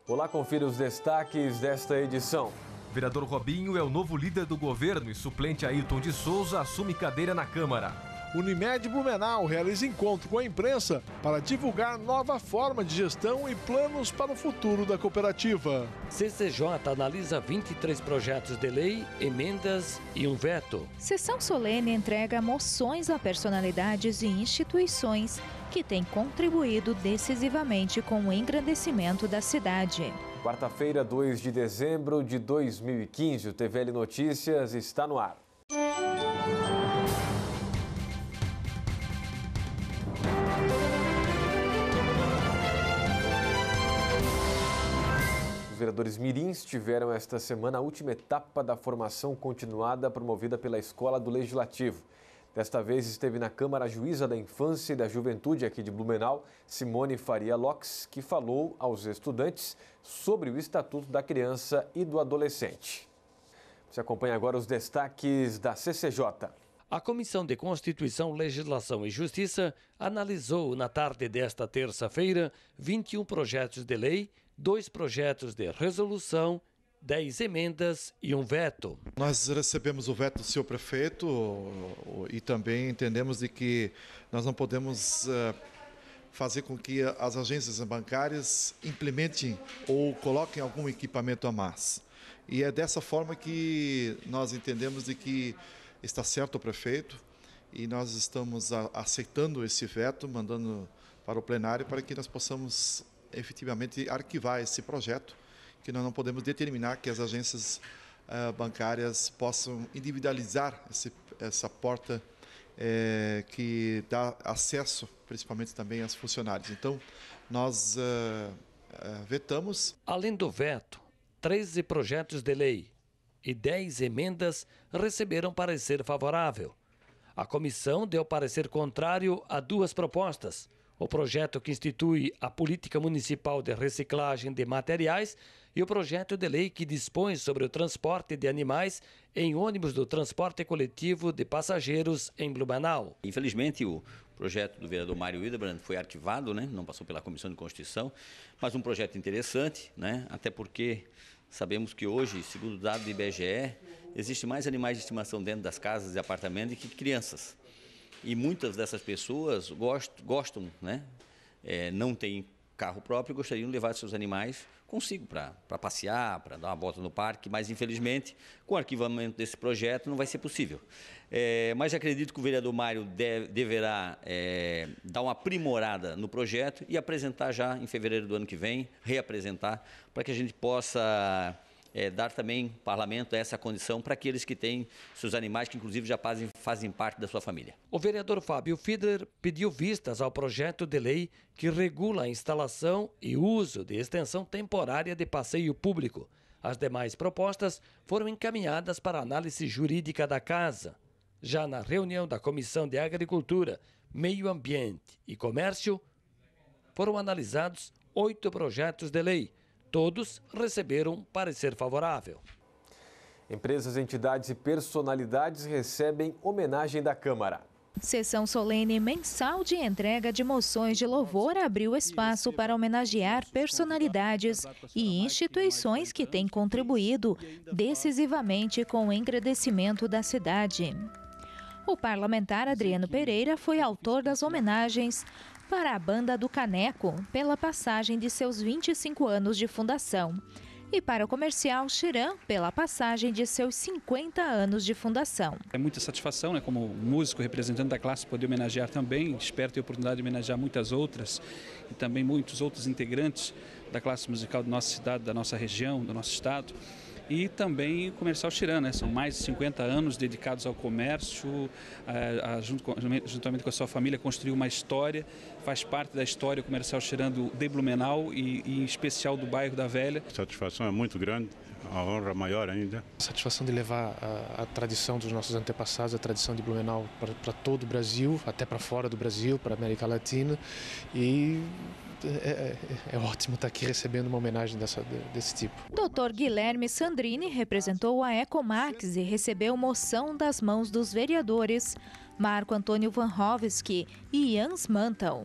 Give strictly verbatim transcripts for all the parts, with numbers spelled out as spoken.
Olá, confira os destaques desta edição. O vereador Robinho é o novo líder do governo e suplente Ailton de Souza assume cadeira na Câmara. Unimed Blumenau realiza encontro com a imprensa para divulgar nova forma de gestão e planos para o futuro da cooperativa. C C J analisa vinte e três projetos de lei, emendas e um veto. Sessão solene entrega moções a personalidades e instituições que têm contribuído decisivamente com o engrandecimento da cidade. Quarta-feira, dois de dezembro de dois mil e quinze, o T V L Notícias está no ar. Os vereadores mirins tiveram esta semana a última etapa da formação continuada promovida pela Escola do Legislativo. Desta vez esteve na Câmara a juíza da Infância e da Juventude aqui de Blumenau, Simone Faria Lopes, que falou aos estudantes sobre o Estatuto da Criança e do Adolescente. Você acompanha agora os destaques da C C J. A Comissão de Constituição, Legislação e Justiça analisou na tarde desta terça-feira vinte e um projetos de lei, dois projetos de resolução, dez emendas e um veto. Nós recebemos o veto do senhor prefeito e também entendemos de que nós não podemos fazer com que as agências bancárias implementem ou coloquem algum equipamento a mais. E é dessa forma que nós entendemos de que está certo o prefeito e nós estamos aceitando esse veto, mandando para o plenário para que nós possamos efetivamente arquivar esse projeto, que nós não podemos determinar que as agências uh, bancárias possam individualizar esse, essa porta eh, que dá acesso, principalmente também aos funcionários. Então, nós uh, uh, vetamos. Além do veto, treze projetos de lei e dez emendas receberam parecer favorável. A comissão deu parecer contrário a duas propostas. O projeto que institui a Política Municipal de Reciclagem de Materiais e o projeto de lei que dispõe sobre o transporte de animais em ônibus do transporte coletivo de passageiros em Blumenau. Infelizmente, o projeto do vereador Mário Hildebrand foi arquivado, né? Não passou pela Comissão de Constituição, mas um projeto interessante, né? Até porque sabemos que hoje, segundo o dado do I B G E, existe mais animais de estimação dentro das casas e apartamentos do que crianças. E muitas dessas pessoas gostam, gostam né? É, não têm carro próprio e gostariam de levar seus animais consigo para passear, para dar uma volta no parque, mas infelizmente com o arquivamento desse projeto não vai ser possível. É, mas acredito que o vereador Mário deve, deverá é, dar uma aprimorada no projeto e apresentar já em fevereiro do ano que vem, reapresentar, para que a gente possa É, dar também parlamento a essa condição para aqueles que têm seus animais, que inclusive já fazem, fazem parte da sua família. O vereador Fábio Fiedler pediu vistas ao projeto de lei que regula a instalação e uso de extensão temporária de passeio público. As demais propostas foram encaminhadas para análise jurídica da Casa. Já na reunião da Comissão de Agricultura, Meio Ambiente e Comércio, foram analisados oito projetos de lei. Todos receberam parecer favorável. Empresas, entidades e personalidades recebem homenagem da Câmara. Sessão solene mensal de entrega de moções de louvor abriu espaço para homenagear personalidades e instituições que têm contribuído decisivamente com o engrandecimento da cidade. O parlamentar Adriano Pereira foi autor das homenagens para a Banda do Caneco, pela passagem de seus vinte e cinco anos de fundação, e para o comercial Xiran, pela passagem de seus cinquenta anos de fundação. É muita satisfação, né, como músico, representante da classe, poder homenagear também. Espero ter a oportunidade de homenagear muitas outras e também muitos outros integrantes da classe musical da nossa cidade, da nossa região, do nosso estado. E também o comercial Xiran, né? São mais de cinquenta anos dedicados ao comércio, a, a, junto com, juntamente com a sua família, construiu uma história, faz parte da história o comercial Xiran do, de Blumenau e, e em especial do bairro da Velha. A satisfação é muito grande, a honra maior ainda. A satisfação de levar a, a tradição dos nossos antepassados, a tradição de Blumenau para todo o Brasil, até para fora do Brasil, para a América Latina, e É, é, é ótimo estar aqui recebendo uma homenagem dessa, desse tipo. doutor Guilherme Sandrini representou a Ecomax e recebeu moção das mãos dos vereadores Marco Antônio Van Hovsky e Jans Mantel.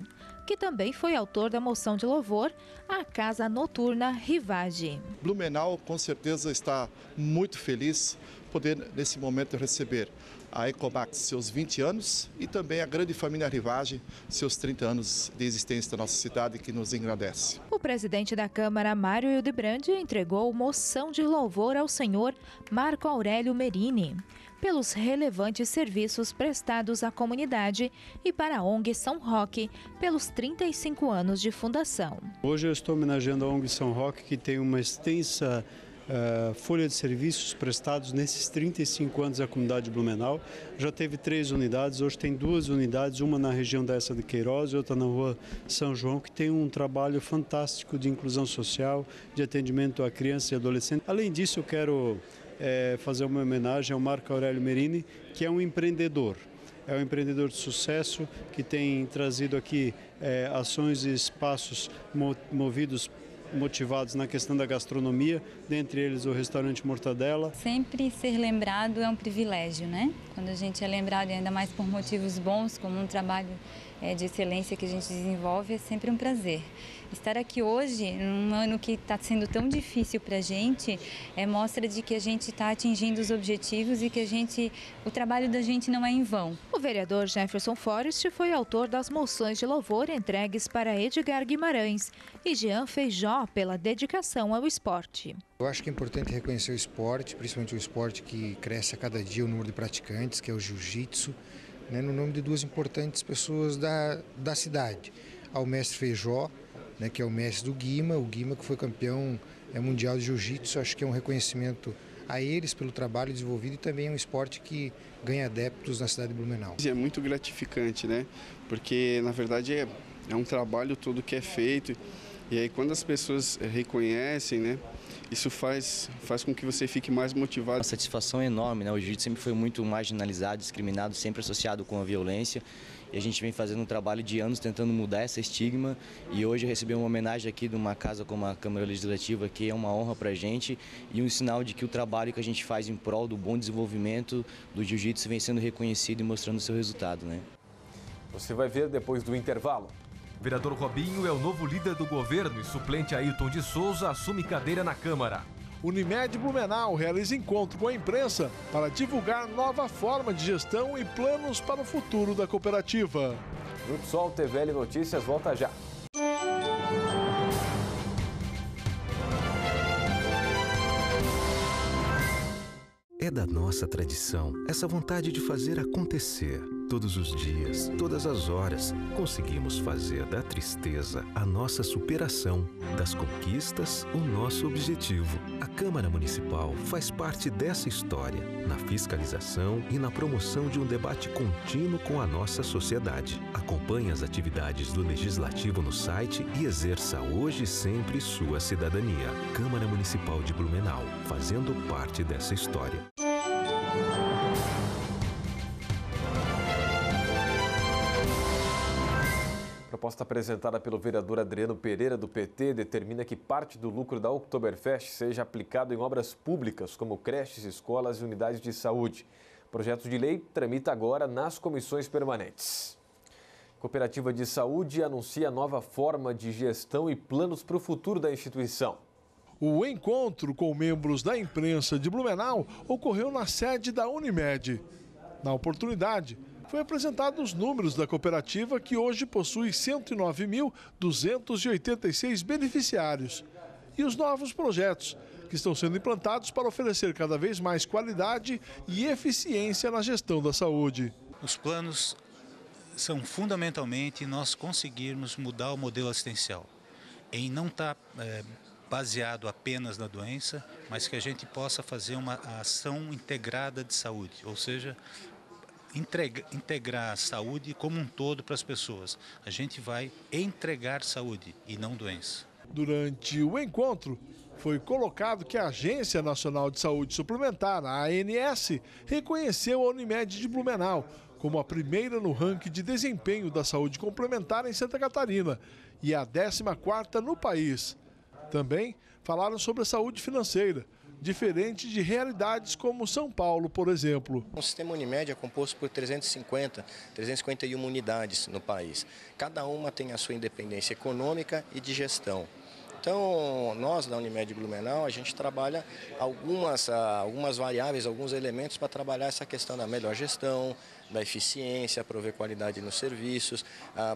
que também foi autor da moção de louvor à Casa Noturna Rivage. Blumenau com certeza está muito feliz poder nesse momento receber a Ecomax seus vinte anos e também a grande família Rivage seus trinta anos de existência da nossa cidade, que nos engrandece. O presidente da Câmara, Mário Hildebrand, entregou moção de louvor ao senhor Marco Aurélio Merini pelos relevantes serviços prestados à comunidade e para a ONG São Roque pelos trinta e cinco anos de fundação. Hoje eu estou homenageando a ONG São Roque, que tem uma extensa Uh, folha de serviços prestados nesses trinta e cinco anos à comunidade de Blumenau. Já teve três unidades, hoje tem duas unidades, uma na região da Essa de Queiroz e outra na rua São João, que tem um trabalho fantástico de inclusão social, de atendimento a criança e adolescente. Além disso, eu quero é, fazer uma homenagem ao Marco Aurélio Merini, que é um empreendedor. É um empreendedor de sucesso que tem trazido aqui é, ações e espaços movidos motivados na questão da gastronomia, dentre eles o restaurante Mortadela. Sempre ser lembrado é um privilégio, né? Quando a gente é lembrado, ainda mais por motivos bons, como um trabalho é, de excelência que a gente desenvolve, é sempre um prazer. Estar aqui hoje, num ano que está sendo tão difícil para a gente, é mostra de que a gente está atingindo os objetivos e que a gente, o trabalho da gente não é em vão. O vereador Jefferson Forrest foi autor das moções de louvor entregues para Edgar Guimarães e Jean Feijó pela dedicação ao esporte. Eu acho que é importante reconhecer o esporte, principalmente o esporte que cresce a cada dia o número de praticantes, que é o jiu-jitsu, né, no nome de duas importantes pessoas da, da cidade. Ao mestre Feijó, né, que é o mestre do Guima, o Guima que foi campeão é, mundial de jiu-jitsu. Acho que é um reconhecimento a eles pelo trabalho desenvolvido e também é um esporte que ganha adeptos na cidade de Blumenau. É muito gratificante, né? Porque na verdade é, é um trabalho todo que é feito e aí quando as pessoas reconhecem, né? Isso faz, faz com que você fique mais motivado. A satisfação é enorme, né? O jiu-jitsu sempre foi muito marginalizado, discriminado, sempre associado com a violência. E a gente vem fazendo um trabalho de anos tentando mudar esse estigma. E hoje eu recebi uma homenagem aqui de uma casa como a Câmara Legislativa, que é uma honra para a gente e um sinal de que o trabalho que a gente faz em prol do bom desenvolvimento do jiu-jitsu vem sendo reconhecido e mostrando o seu resultado, né? Você vai ver depois do intervalo. Vereador Robinho é o novo líder do governo e suplente Ailton de Souza assume cadeira na Câmara. Unimed Blumenau realiza encontro com a imprensa para divulgar nova forma de gestão e planos para o futuro da cooperativa. Grupo Sol T V L Notícias volta já. É da nossa tradição essa vontade de fazer acontecer. Todos os dias, todas as horas, conseguimos fazer da tristeza a nossa superação, das conquistas o nosso objetivo. A Câmara Municipal faz parte dessa história, na fiscalização e na promoção de um debate contínuo com a nossa sociedade. Acompanhe as atividades do Legislativo no site e exerça hoje e sempre sua cidadania. Câmara Municipal de Blumenau, fazendo parte dessa história. A proposta apresentada pelo vereador Adriano Pereira, do P T, determina que parte do lucro da Oktoberfest seja aplicado em obras públicas, como creches, escolas e unidades de saúde. O projeto de lei tramita agora nas comissões permanentes. A Cooperativa de Saúde anuncia nova forma de gestão e planos para o futuro da instituição. O encontro com membros da imprensa de Blumenau ocorreu na sede da Unimed. Na oportunidade, foi apresentado os números da cooperativa, que hoje possui cento e nove mil duzentos e oitenta e seis beneficiários, e os novos projetos que estão sendo implantados para oferecer cada vez mais qualidade e eficiência na gestão da saúde. Os planos são fundamentalmente nós conseguirmos mudar o modelo assistencial, em não estar é, baseado apenas na doença, mas que a gente possa fazer uma ação integrada de saúde, ou seja, Entrega, integrar a saúde como um todo para as pessoas. A gente vai entregar saúde e não doença. Durante o encontro, foi colocado que a Agência Nacional de Saúde Suplementar, a A N S, reconheceu a Unimed de Blumenau como a primeira no ranking de desempenho da saúde complementar em Santa Catarina e a décima quarta no país. Também falaram sobre a saúde financeira, diferente de realidades como São Paulo, por exemplo. O sistema Unimed é composto por trezentas e cinquenta, trezentas e cinquenta e uma unidades no país. Cada uma tem a sua independência econômica e de gestão. Então, nós da Unimed Blumenau, a gente trabalha algumas, algumas variáveis, alguns elementos para trabalhar essa questão da melhor gestão, da eficiência, prover qualidade nos serviços,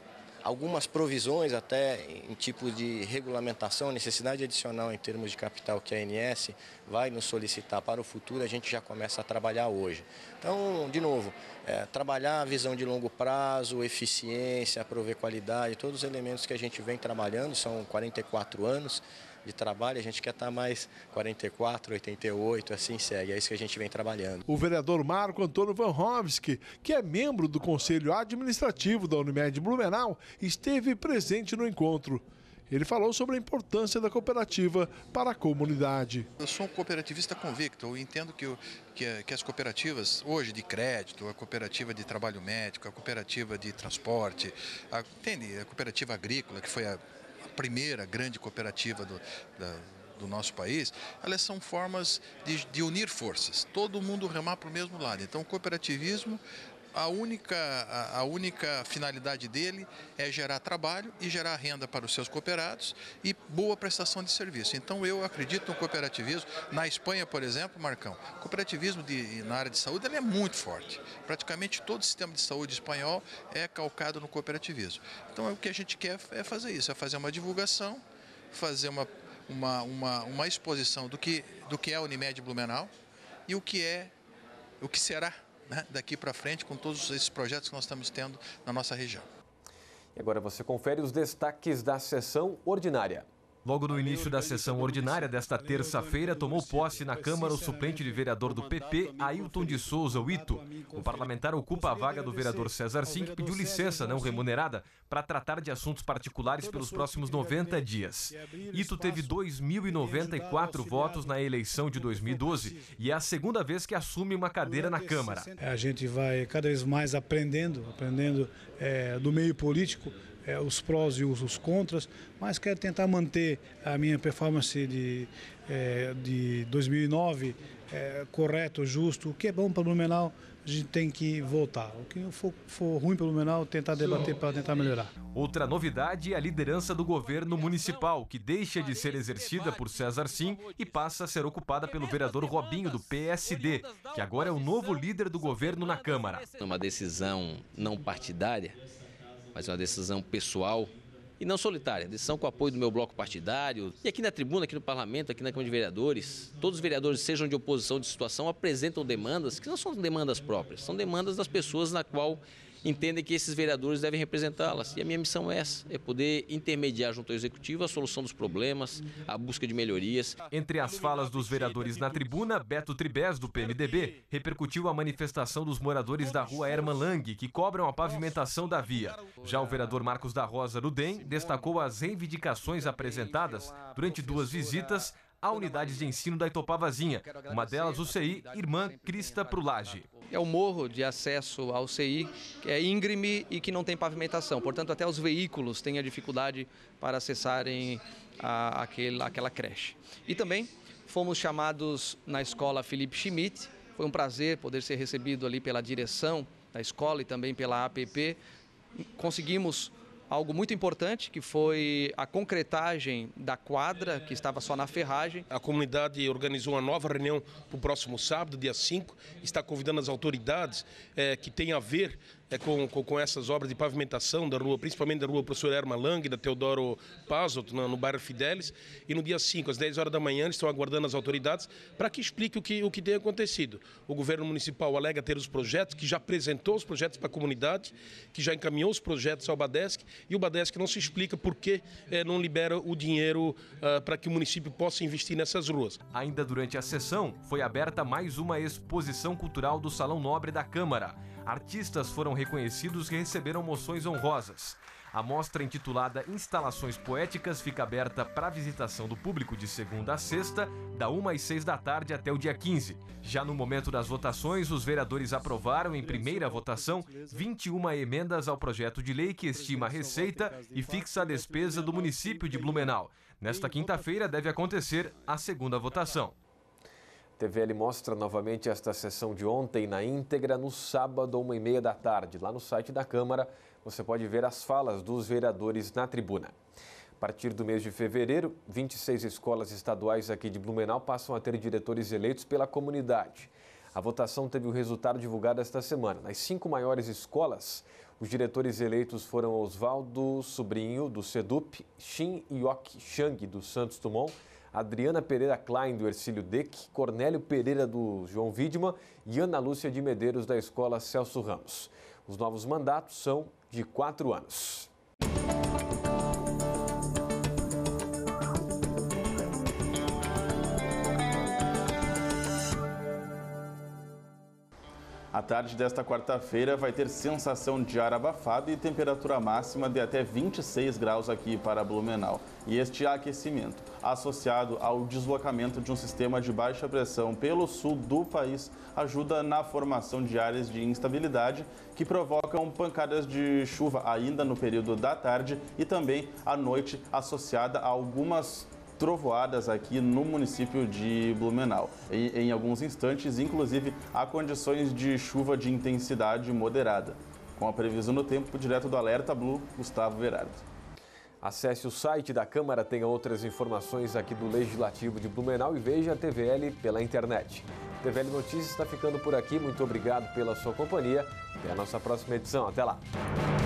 algumas provisões até em tipo de regulamentação, necessidade adicional em termos de capital que a A N S vai nos solicitar para o futuro, a gente já começa a trabalhar hoje. Então, de novo, é, trabalhar a visão de longo prazo, eficiência, prover qualidade, todos os elementos que a gente vem trabalhando, são quarenta e quatro anos de trabalho, a gente quer estar mais quarenta e quatro, oitenta e oito, assim segue, é isso que a gente vem trabalhando. O vereador Marco Antônio Van Hovski, que é membro do Conselho Administrativo da Unimed Blumenau, esteve presente no encontro. Ele falou sobre a importância da cooperativa para a comunidade. Eu sou um cooperativista convicto, eu entendo que, eu, que, que as cooperativas hoje de crédito, a cooperativa de trabalho médico, a cooperativa de transporte, a, entende, a cooperativa agrícola, que foi a a primeira grande cooperativa do, da, do nosso país, elas são formas de, de unir forças, todo mundo remar para o mesmo lado. Então o cooperativismo, a única, a, a única finalidade dele é gerar trabalho e gerar renda para os seus cooperados e boa prestação de serviço. Então eu acredito no cooperativismo. Na Espanha, por exemplo, Marcão, o cooperativismo de, na área de saúde ele é muito forte. Praticamente todo o sistema de saúde espanhol é calcado no cooperativismo. Então o que a gente quer é fazer isso, é fazer uma divulgação, fazer uma, uma, uma, uma exposição do que, do que é a Unimed Blumenau e o que é, o que será, né, daqui para frente, com todos esses projetos que nós estamos tendo na nossa região. E agora você confere os destaques da sessão ordinária. Logo no início da sessão ordinária desta terça-feira, tomou posse na Câmara o suplente de vereador do P P, Ailton de Souza, o Ito. O parlamentar ocupa a vaga do vereador César Sim, que pediu licença não remunerada para tratar de assuntos particulares pelos próximos noventa dias. Ito teve dois mil e noventa e quatro votos na eleição de dois mil e doze e é a segunda vez que assume uma cadeira na Câmara. A gente vai cada vez mais aprendendo, aprendendo é, do meio político, É, os prós e os, os contras, mas quero tentar manter a minha performance de, é, de dois mil e nove é, correto, justo. O que é bom para o Blumenau, a gente tem que voltar. O que for, for ruim para o Blumenau, tentar debater para tentar melhorar. Outra novidade é a liderança do governo municipal, que deixa de ser exercida por César Sim e passa a ser ocupada pelo vereador Robinho, do P S D, que agora é o novo líder do governo na Câmara. É uma decisão não partidária, mas é uma decisão pessoal e não solitária, decisão com o apoio do meu bloco partidário. E aqui na tribuna, aqui no parlamento, aqui na Câmara de Vereadores, todos os vereadores, sejam de oposição, de situação, apresentam demandas que não são demandas próprias, são demandas das pessoas na qual entendem que esses vereadores devem representá-las. E a minha missão é essa, é poder intermediar junto ao Executivo a solução dos problemas, a busca de melhorias. Entre as falas dos vereadores na tribuna, Beto Tribés, do P M D B, repercutiu a manifestação dos moradores da rua Herman Lang, que cobram a pavimentação da via. Já o vereador Marcos da Rosa, do D E M, destacou as reivindicações apresentadas durante duas visitas a unidades de ensino da Itopavazinha, uma delas o C I Irmã Crista Prulage. É o morro de acesso ao C I, que é íngreme e que não tem pavimentação, portanto até os veículos têm a dificuldade para acessarem a, aquele, aquela creche. E também fomos chamados na escola Felipe Schmidt, foi um prazer poder ser recebido ali pela direção da escola e também pela A P P. Conseguimos algo muito importante, que foi a concretagem da quadra, que estava só na ferragem. A comunidade organizou uma nova reunião para o próximo sábado, dia cinco, está convidando as autoridades é, que tem a ver é, com, com, com essas obras de pavimentação da rua, principalmente da rua Professor Herman Lang, da Teodoro Pazot, no, no bairro Fidelis. E no dia cinco, às dez horas da manhã, eles estão aguardando as autoridades para que explique o que, o que tem acontecido. O governo municipal alega ter os projetos, que já apresentou os projetos para a comunidade, que já encaminhou os projetos ao Badesc, e o Badesc não se explica por que eh, não libera o dinheiro uh, para que o município possa investir nessas ruas. Ainda durante a sessão, foi aberta mais uma exposição cultural do Salão Nobre da Câmara. Artistas foram reconhecidos e receberam moções honrosas. A mostra, intitulada Instalações Poéticas, fica aberta para visitação do público de segunda a sexta, da uma às seis da tarde até o dia quinze. Já no momento das votações, os vereadores aprovaram em primeira votação vinte e uma emendas ao projeto de lei que estima a receita e fixa a despesa do município de Blumenau. Nesta quinta-feira deve acontecer a segunda votação. T V L mostra novamente esta sessão de ontem na íntegra no sábado, uma e meia da tarde. Lá no site da Câmara, você pode ver as falas dos vereadores na tribuna. A partir do mês de fevereiro, vinte e seis escolas estaduais aqui de Blumenau passam a ter diretores eleitos pela comunidade. A votação teve o resultado divulgado esta semana. Nas cinco maiores escolas, os diretores eleitos foram Oswaldo Sobrinho, do SEDUP, Shin Yok Chang, do Santos Dumont, Adriana Pereira Klein, do Ercílio Deck, Cornélio Pereira, do João Widman e Ana Lúcia de Medeiros, da Escola Celso Ramos. Os novos mandatos são de quatro anos. A tarde desta quarta-feira vai ter sensação de ar abafado e temperatura máxima de até vinte e seis graus aqui para Blumenau. E este aquecimento, associado ao deslocamento de um sistema de baixa pressão pelo sul do país, ajuda na formação de áreas de instabilidade que provocam pancadas de chuva ainda no período da tarde e também à noite, associada a algumas trovoadas aqui no município de Blumenau. E, em alguns instantes, inclusive, há condições de chuva de intensidade moderada. Com a previsão do tempo, direto do Alerta Blue, Gustavo Verardo. Acesse o site da Câmara, tenha outras informações aqui do Legislativo de Blumenau e veja a T V L pela internet. T V L Notícias está ficando por aqui. Muito obrigado pela sua companhia. Até a nossa próxima edição. Até lá.